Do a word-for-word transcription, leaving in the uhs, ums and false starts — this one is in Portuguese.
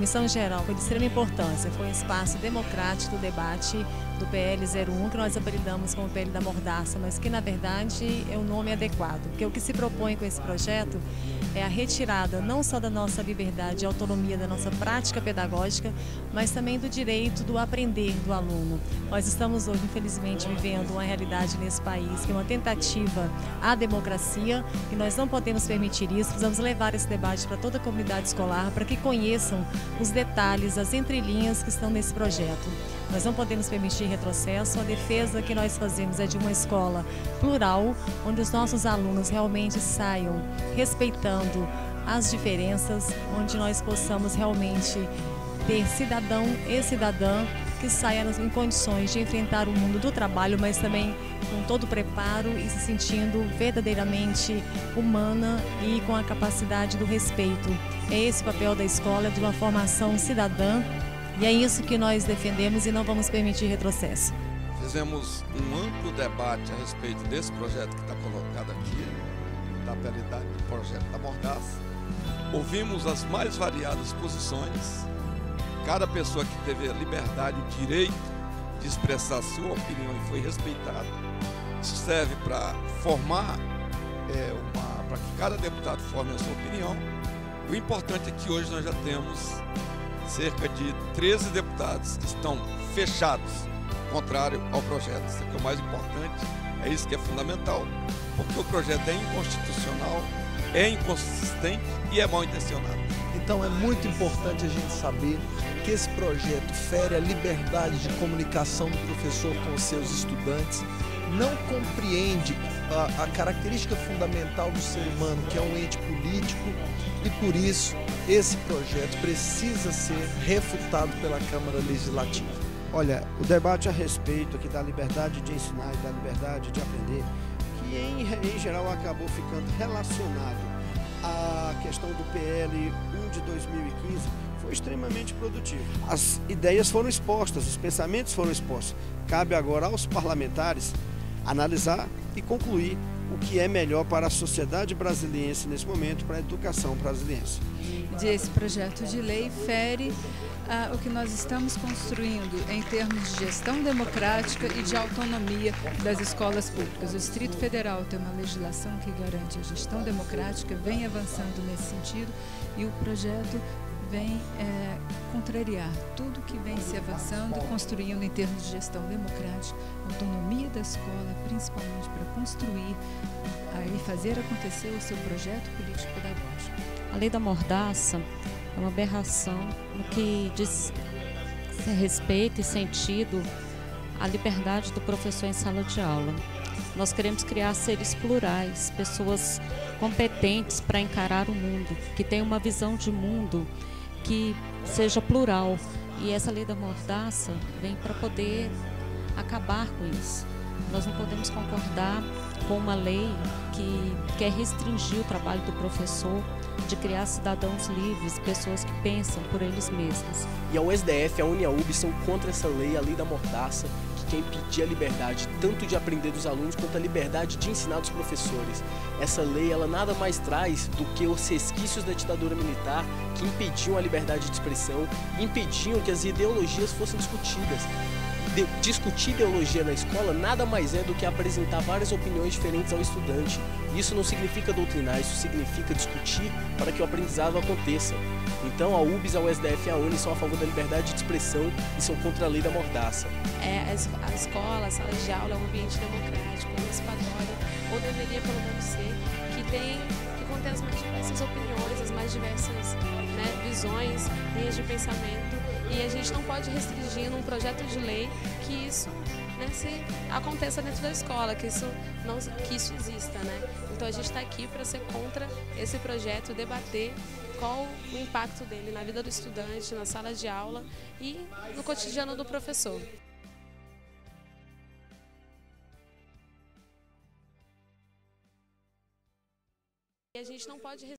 comissão geral foi de extrema importância, foi um espaço democrático do debate do P L zero um, que nós apelidamos como P L da Mordaça, mas que na verdade é o nome adequado, porque o que se propõe com esse projeto é a retirada não só da nossa liberdade e autonomia, da nossa prática pedagógica, mas também do direito do aprender do aluno. Nós estamos hoje, infelizmente, vivendo uma realidade nesse país que é uma tentativa à democracia e nós não podemos permitir isso. Precisamos levar esse debate para toda a comunidade escolar para que conheçam os detalhes, as entrelinhas que estão nesse projeto. Nós não podemos permitir retrocesso. A defesa que nós fazemos é de uma escola plural, onde os nossos alunos realmente saiam respeitando as diferenças, onde nós possamos realmente ter cidadão e cidadã que saia em condições de enfrentar o mundo do trabalho, mas também com todo o preparo e se sentindo verdadeiramente humana e com a capacidade do respeito. É esse o papel da escola, de uma formação cidadã, e é isso que nós defendemos e não vamos permitir retrocesso. Fizemos um amplo debate a respeito desse projeto que está colocado aqui, da apelidade do projeto da Mordaça. Ouvimos as mais variadas posições. Cada pessoa que teve a liberdade e o direito de expressar a sua opinião e foi respeitada. Isso serve para formar, é, uma, para que cada deputado forme a sua opinião. O importante é que hoje nós já temos cerca de treze deputados que estão fechados, contrário ao projeto. Isso é o mais importante, é isso que é fundamental, porque o projeto é inconstitucional, é inconsistente e é mal intencionado. Então é muito importante a gente saber que esse projeto fere a liberdade de comunicação do professor com os seus estudantes, não compreende a, a característica fundamental do ser humano, que é um ente político, e por isso esse projeto precisa ser refutado pela Câmara Legislativa. Olha, o debate a respeito aqui da liberdade de ensinar e da liberdade de aprender, que em, em geral acabou ficando relacionado à questão do P L um de dois mil e quinze, foi extremamente produtivo. As ideias foram expostas, os pensamentos foram expostos. Cabe agora aos parlamentares analisar e concluir o que é melhor para a sociedade brasiliense nesse momento, para a educação brasiliense. Esse projeto de lei fere ah, o que nós estamos construindo em termos de gestão democrática e de autonomia das escolas públicas. O Distrito Federal tem uma legislação que garante a gestão democrática, vem avançando nesse sentido, e o projeto vem é, contrariar tudo que vem se avançando e construindo em termos de gestão democrática, autonomia da escola, principalmente para construir e fazer acontecer o seu projeto político-pedagógico. A lei da Mordaça é uma aberração no que diz respeito e sentido à liberdade do professor em sala de aula. Nós queremos criar seres plurais, pessoas competentes para encarar o mundo, que tenham uma visão de mundo que seja plural. E essa lei da Mordaça vem para poder acabar com isso. Nós não podemos concordar com uma lei que quer restringir o trabalho do professor, de criar cidadãos livres, pessoas que pensam por eles mesmos. E a U S D F e a UniaUB são contra essa lei, a lei da Mordaça, que quer impedir a liberdade tanto de aprender dos alunos quanto a liberdade de ensinar dos professores. Essa lei, ela nada mais traz do que os resquícios da ditadura militar que impediam a liberdade de expressão, impediam que as ideologias fossem discutidas. De discutir ideologia na escola nada mais é do que apresentar várias opiniões diferentes ao estudante. Isso não significa doutrinar, isso significa discutir para que o aprendizado aconteça. Então a U B S, a U S D F e a Uni são a favor da liberdade de expressão e são contra a lei da Mordaça. É, a escola, a sala de aula é um ambiente democrático, emancipatório, ou deveria pelo menos ser, que tem, que contém as mais diversas opiniões, as mais diversas, né, visões, linhas de pensamento. E a gente não pode restringir num projeto de lei que isso, né, se aconteça dentro da escola, que isso, não, que isso exista, né? Então a gente está aqui para ser contra esse projeto, debater qual o impacto dele na vida do estudante, na sala de aula e no cotidiano do professor. E a gente não pode